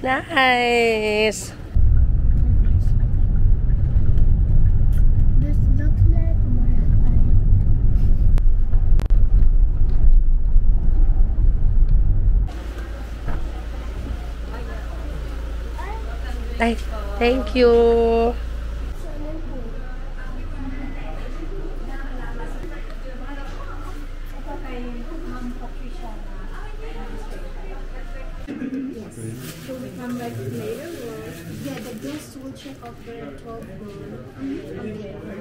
Nice. This looks like Ay, thank you. So we come back later, or yeah, the guests will check off the 12 room.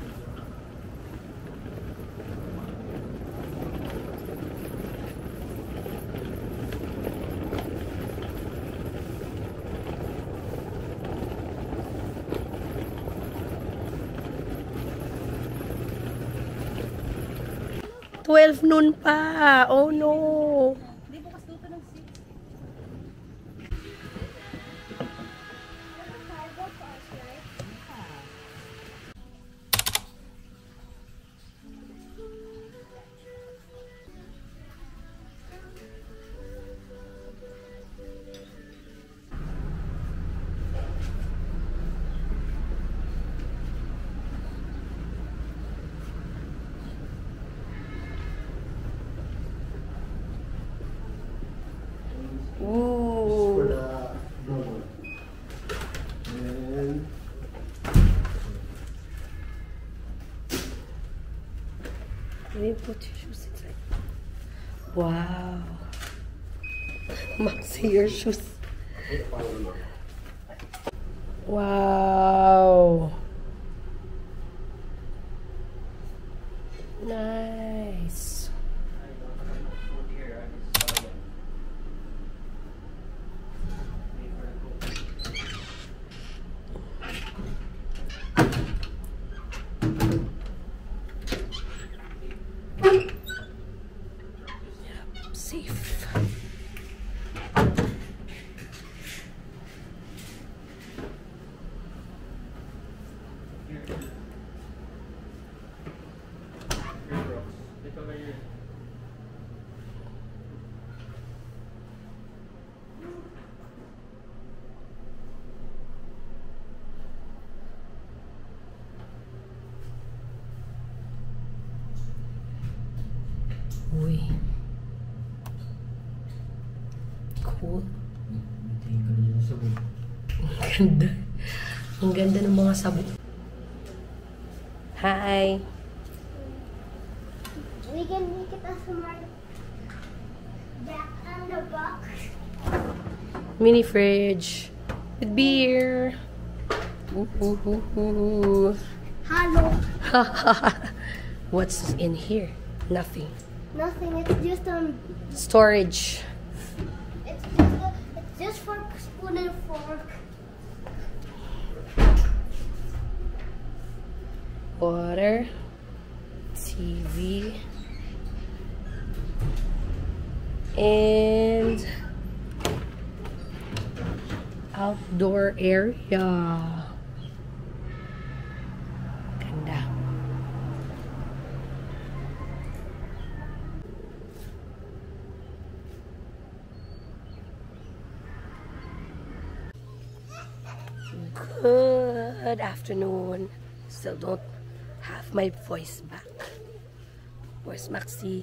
Twelve noon pa. Oh no. For the rubber. And You put your shoes inside. Wow. Maxi, your shoes. Wow. Nice. Yep, safe. Uy. Cool. Ang ganda. Ang ganda ng mga sabon. Hi. We can make it a smart Jack on the box. Mini fridge. With beer. Ooh. Hello. What's in here? Nothing. Nothing. It's just Storage. It's just for spoon and fork. Water. TV. And outdoor area. Ganda. Good afternoon. Still don't have my voice back. Where's Maxi?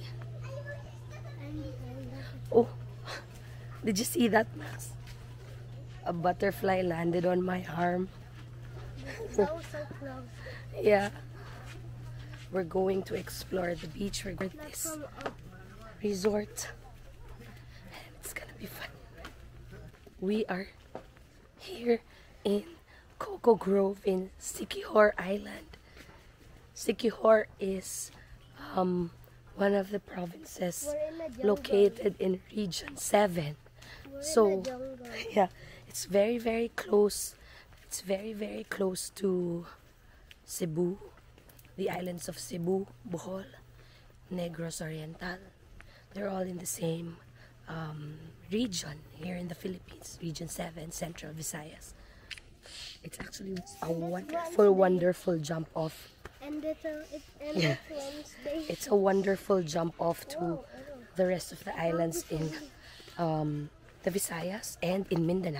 Oh, did you see that, Max? A butterfly landed on my arm. So close. Yeah. We're going to explore the beach. We're going to this resort. And it's gonna be fun. We are here in Coco Grove in Siquijor Island. Siquijor is one of the provinces located in Region 7. So, yeah, it's very, very close. It's very, very close to Cebu, the islands of Cebu, Bohol, Negros Oriental. They're all in the same region here in the Philippines, Region 7, Central Visayas. It's actually a wonderful, wonderful jump off. And it's Yeah. Wednesday. It's a wonderful jump off to the rest of the islands in the Visayas, and in Mindanao.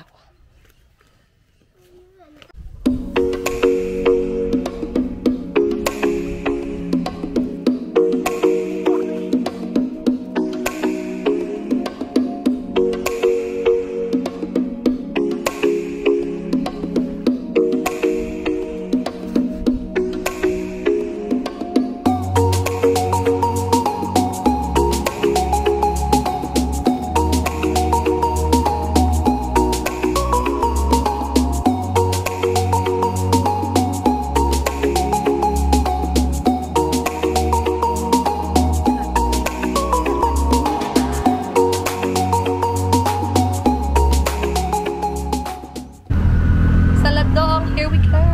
Here we come.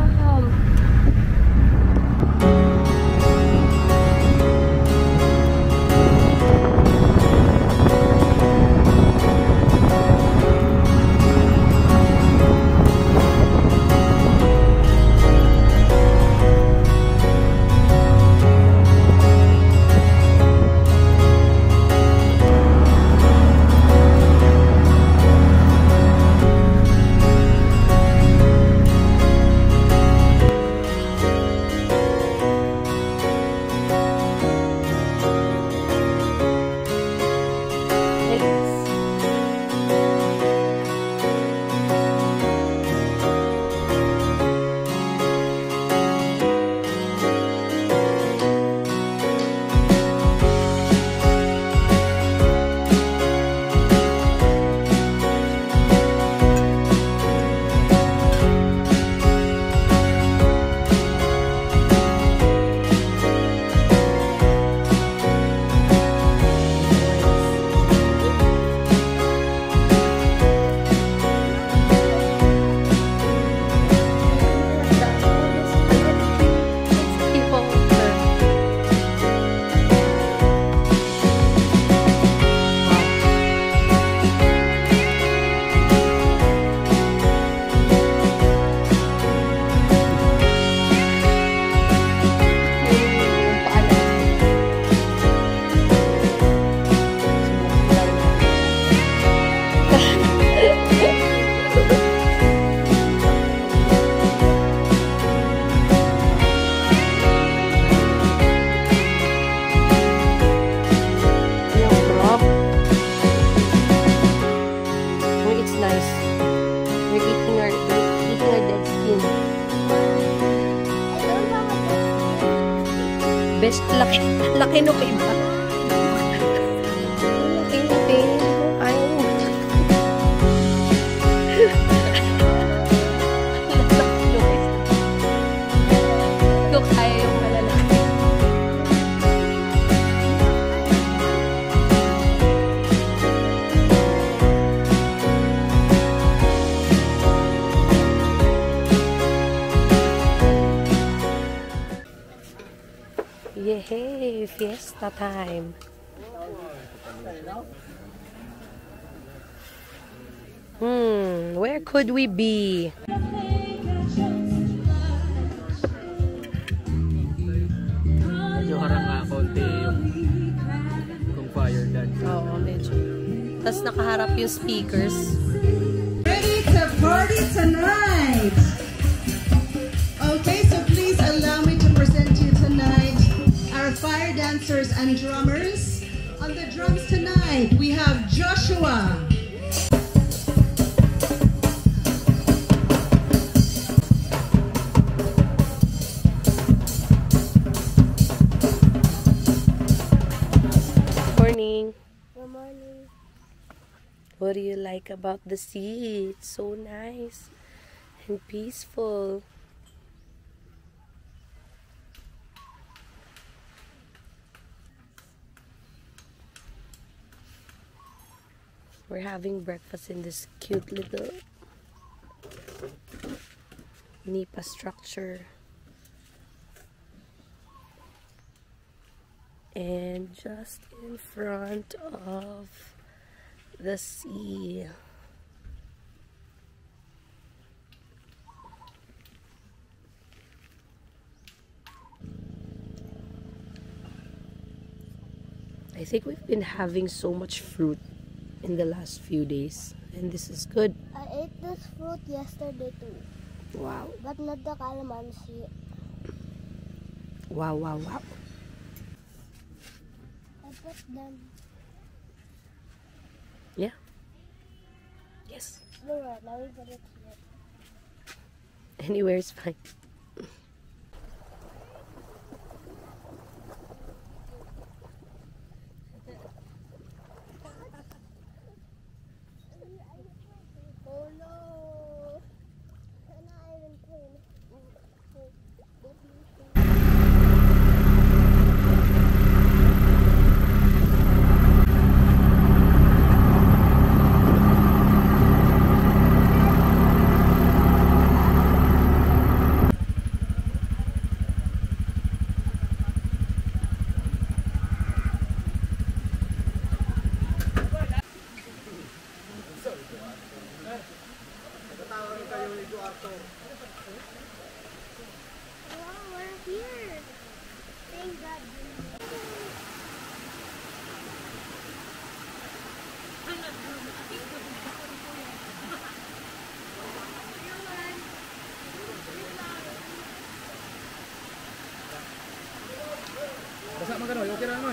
Best, laki no kay ba? Laki no kay. Ayaw mo. Look, ayaw yung malalaki. Yay! Fiesta time! Where could we be? Medyo harang nga konti yung fire dance. Oo, medyo. Tapos nakaharap yung speakers. Ready to party tonight! Okay, so please allow me to present to you tonight our fire dancers and drummers. On the drums tonight, we have Joshua. Morning. Good morning. What do you like about the sea? It's so nice and peaceful. We're having breakfast in this cute little nipa structure. And just in front of the sea. I think we've been having so much fruit in the last few days, and this is good. I ate this fruit yesterday too. Wow. But not the calamansi. Wow, wow, wow. I put them. Yeah. Yes. Alright, now we put it here. Anywhere is fine. Oh no! Can I even clean? Wow, we're here! Thank God. Basa man ka, Noy. Okay na, Noy.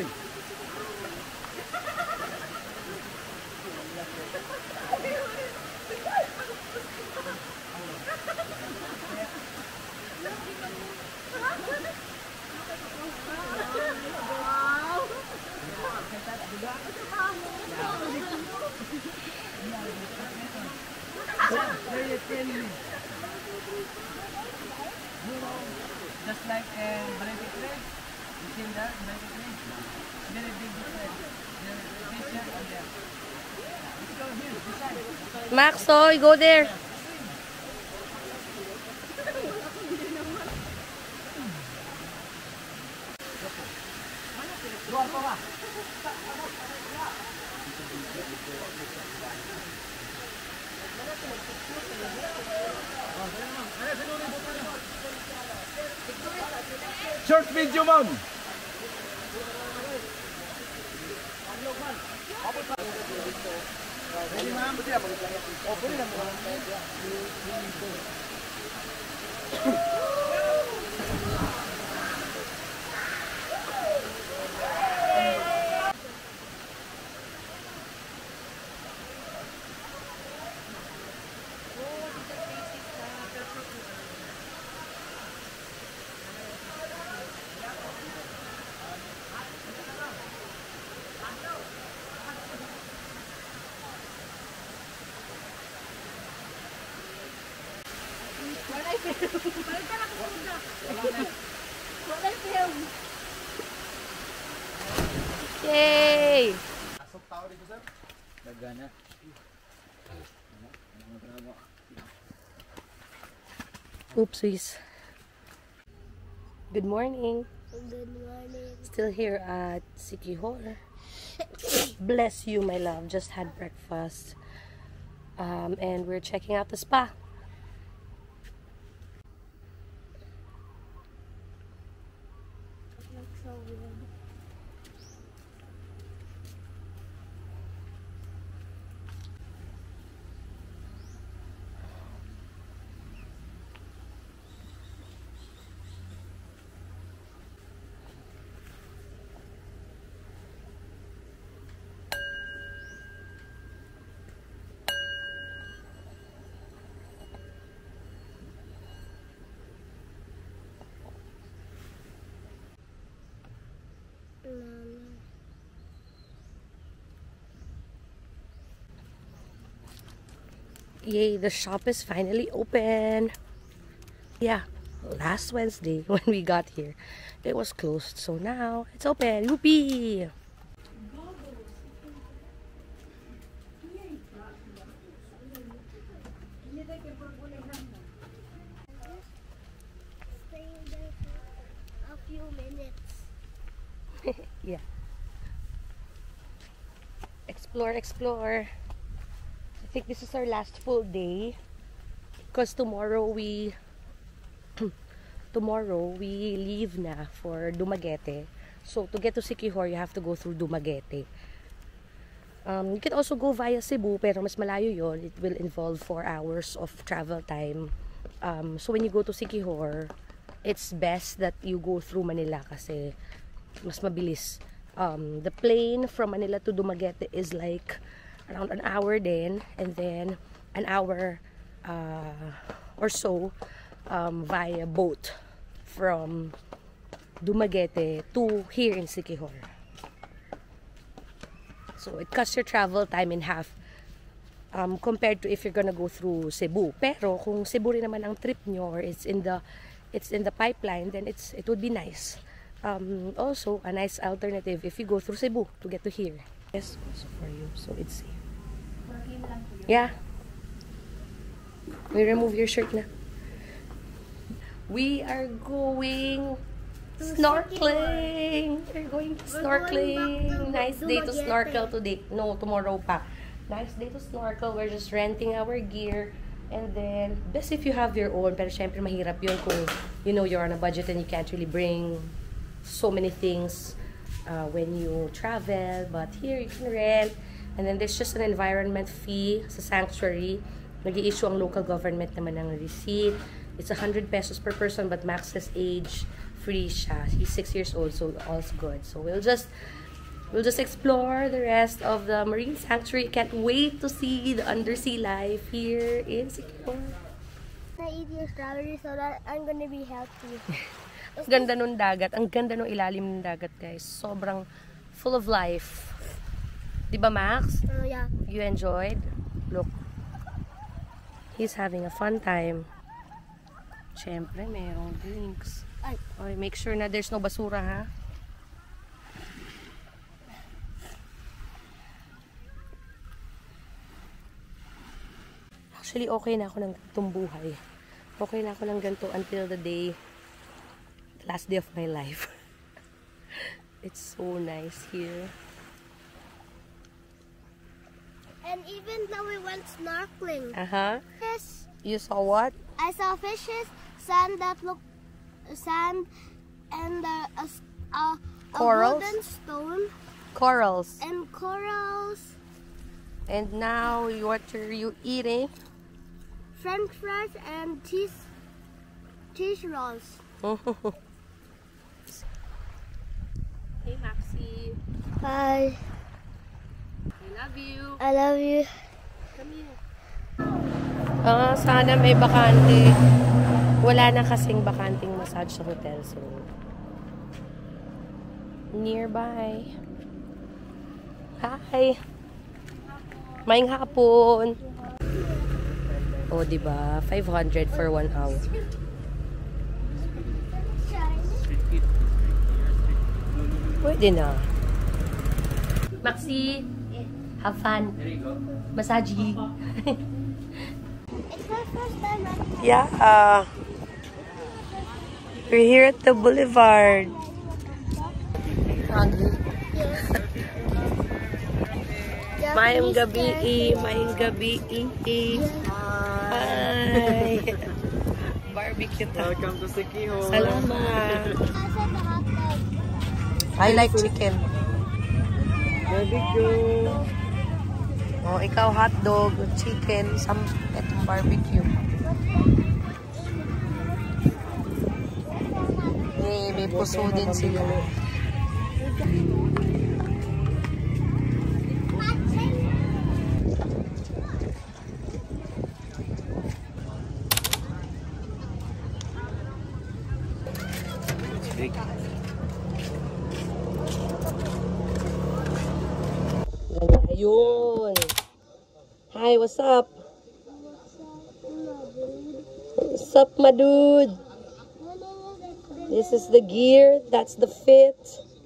Just like Baltic Red, you see that Baltic Red? Very big difference. The picture on there. Let's go here, this side. Max, oh, you go there. Luar pa ba? Short video, ma'am. Yay! Nagana. Oopsies. Good morning. Good morning. Still here at Siquijor. Bless you, my love. Just had breakfast. And we're checking out the spa. It looks so weird. Yay, the shop is finally open. Yeah, last Wednesday when we got here, it was closed. So now it's open. Whoopee! Staying there for a few minutes. Yeah. Explore, explore. I think this is our last full day because tomorrow we leave na for Dumaguete. So to get to Siquijor, you have to go through Dumaguete. You can also go via Cebu, pero mas malayo yon. It will involve 4 hours of travel time. So when you go to Siquijor, it's best that you go through Manila kasi mas mabilis. The plane from Manila to Dumaguete is like around an hour then, and then an hour or so via boat from Dumaguete to here in Siquijor. So it cuts your travel time in half compared to if you're gonna go through Cebu. Pero kung Cebu rin naman ang trip nyo, or it's in the pipeline, then it would be nice. Also a nice alternative if you go through Cebu to get to here. Yes, also for you, so it's safe. Yeah. We remove your shirt na. We are going snorkeling. We're going snorkeling. Nice day to snorkel today. No, tomorrow pa. Nice day to snorkel. We're just renting our gear. And then, best if you have your own. Pero syempre mahirap yun kung, you know, you're on a budget and you can't really bring so many things when you travel. But here, you can rent. And then, there's just an environment fee sa sanctuary. Nag-i-issue ang local government naman ng receipt. It's 100 pesos per person, but Max's age free siya. He's 6 years old, so all's good. So we'll just explore the rest of the marine sanctuary. Can't wait to see the undersea life here in Siquijor. I eat your strawberry so that I'm gonna be healthy. Ang ganda nung dagat. Ang ganda nung ilalim ng dagat, guys. Sobrang full of life. Diba, Max? Yeah. You enjoyed? Look. He's having a fun time. Siyempre, mayroong drinks. Okay, make sure na there's no basura, ha? Actually, okay na ako ng ganitong buhay. Okay na ako ng ganito until the last day of my life. It's so nice here. And even though we went snorkeling, fish. You saw what? I saw fishes, sand and a Corals? golden stone. Corals. And corals. And now, what are you eating? French fries and cheese rolls. Hey, Maxie. Hi. I love you. I love you. Come here. Sana may bakante. Wala na kasing bakanting massage sa hotel, so nearby. Hi. Maing hapon. Oh, diba? 500 for 1 hour. Pwede na. Maxi, have fun. Massage. It's my first time. Yeah. We're here at the boulevard. Hungry. Mayang gabi. Hi. Barbecue. Welcome to Siquijor. Salamat. I like chicken. Barbecue. Oh, ikaw hotdog, chicken, barbecue. May puso din sila. Ayun. Hi, what's up? What's up, my dude? This is the gear. That's the fit.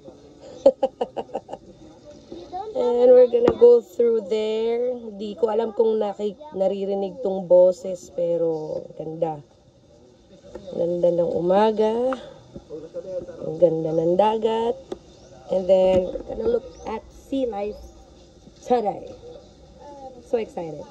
And we're gonna go through there. Di ko alam kung naririnig tong boses, pero ganda. Ganda ng umaga. Ang ganda ng dagat. And then, we're gonna look at sea life today. So excited.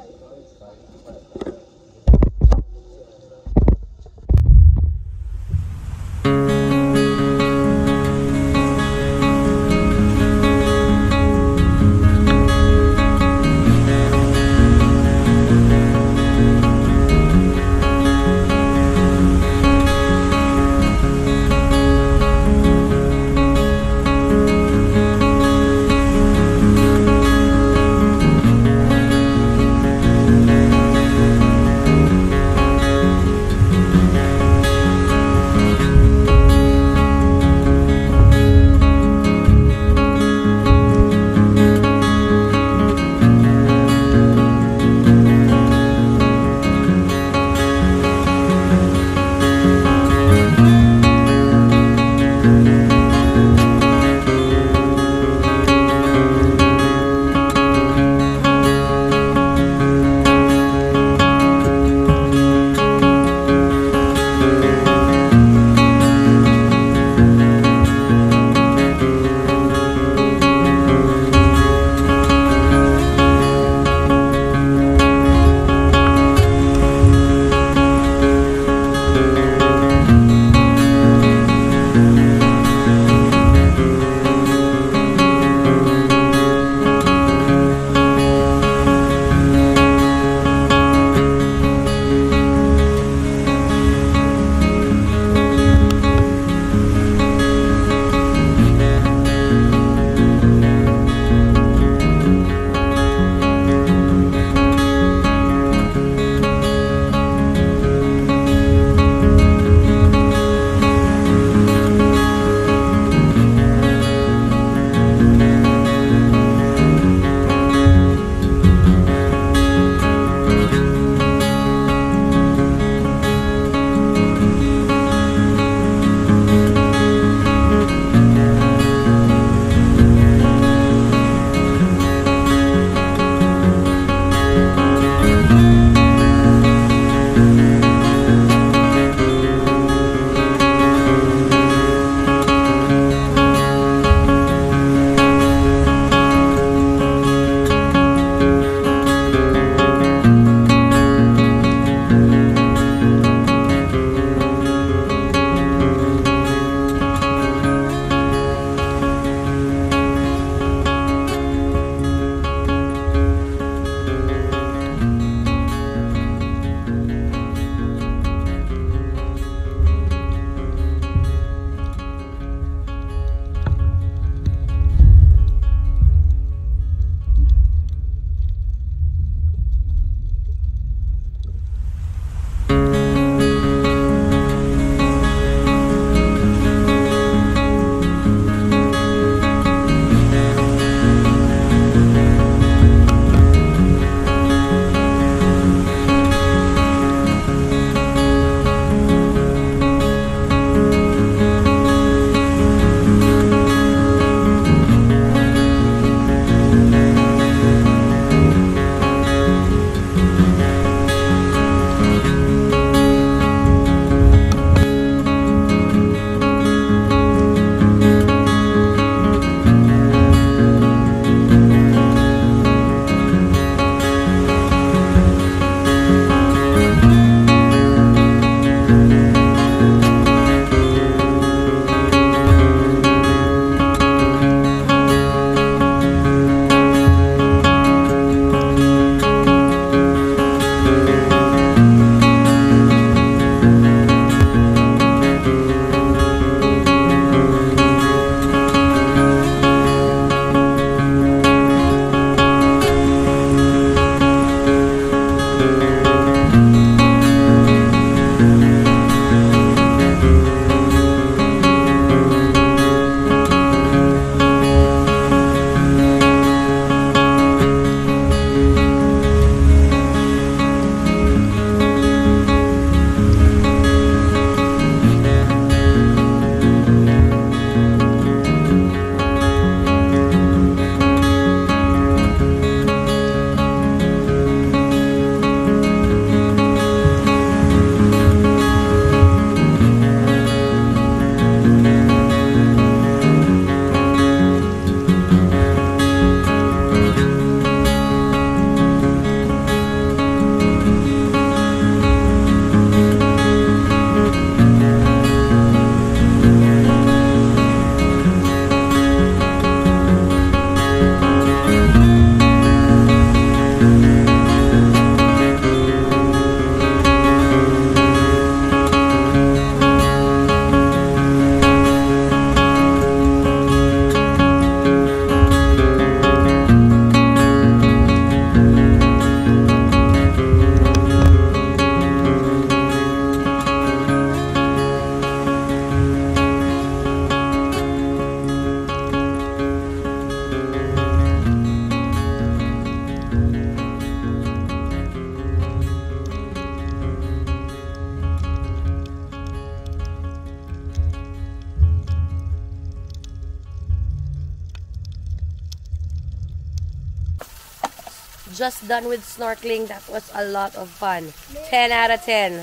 just done with snorkeling. That was a lot of fun. 10 out of 10.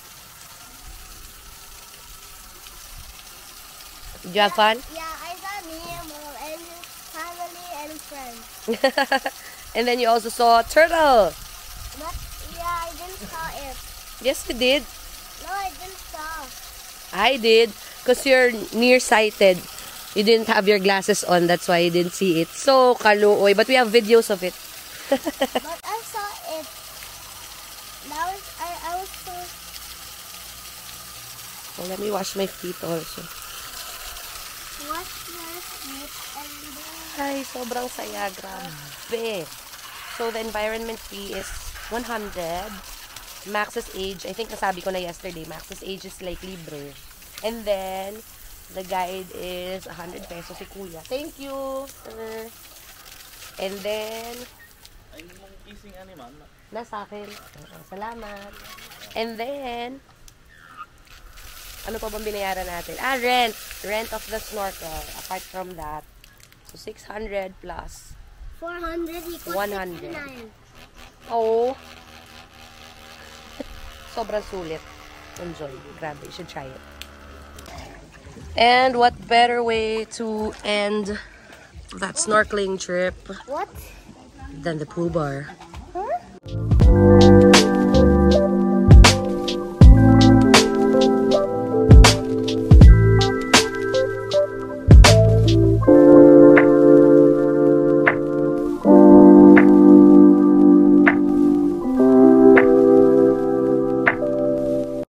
Did you have fun? Yeah, I saw Nemo and his family and friends. And then you also saw a turtle. But yeah, I didn't saw it. Yes, you did. No, I didn't saw. I did. Because you're nearsighted. You didn't have your glasses on. That's why you didn't see it. So, kaluoy. But we have videos of it. But I saw it. That was, I was so... Well, let me wash my feet also. What's your feet and Ay, sobrang saya. Grabe. So, the environment fee is 100. Max's age, I think nasabi ko na yesterday, Max's age is like libre. And then, the guide is 100 pesos si Kuya. Thank you, sir. And then, Ay, mong kissing animal. nasa akin. Salamat. And then, ano pa bang binayaran natin? Ah, rent. Rent of the snorkel. Apart from that. So, 600 plus 400 equals 100. 69. Oh. Sobrang sulit. Enjoy. Grabe. You should try it. And what better way to end that snorkeling trip What? than the pool bar?